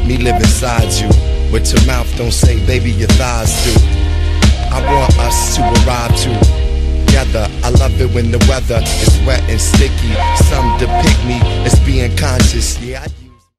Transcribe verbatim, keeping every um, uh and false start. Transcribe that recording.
me live inside you. What your mouth don't say, baby, your thighs do. I want us to arrive together. I love it when the weather is wet and sticky. Some depict me as being conscious. Yeah, I